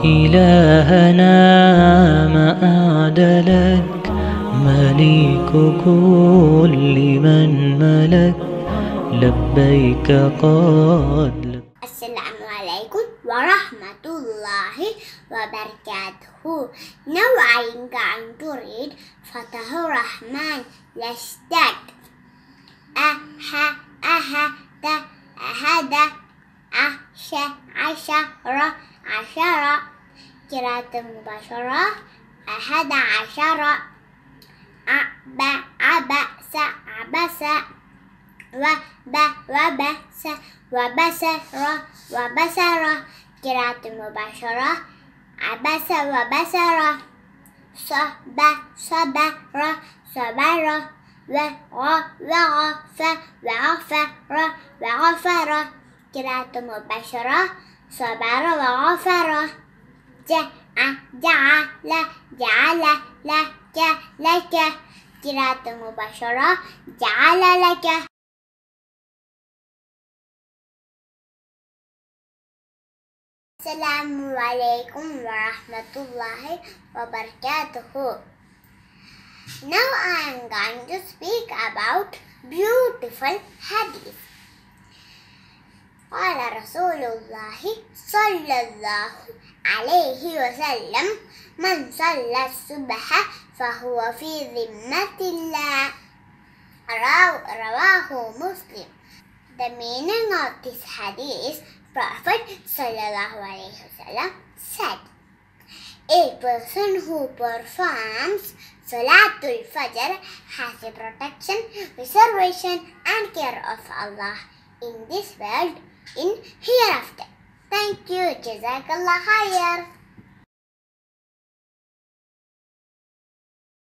إلهنا ما أعدلك، مليك كل من ملك، لبيك قد. Assalamualaikum warahmatullahi wabarakatuh. Now I am going to read Fatahur Rahman. Let's start. Ahada, ahada, ashara, ashara. Qiraat mubashara. Ahada ashara. Abasa, abasa. Wabasa, wabasara, wabasara. Qiraat mubashara. Abasa, wabasara. Sabara, sabara. وغفر قراءة مباشرة. صبر وغفر. جعل لك قراءة مباشرة. جعل لك. Assalamualaikum warahmatullahi wabarakatuh. Now I am going to speak about beautiful hadith. قال رسول الله صلى الله عليه وسلم من صلى الصبح فهو في ذمة الله. رواه Muslim. The meaning of this hadith, Prophet sallallahu alaihi wasallam said, a person who performs Salatul Fajr has a protection, reservation and care of Allah in this world, in hereafter. Thank you. Jazakallah khair.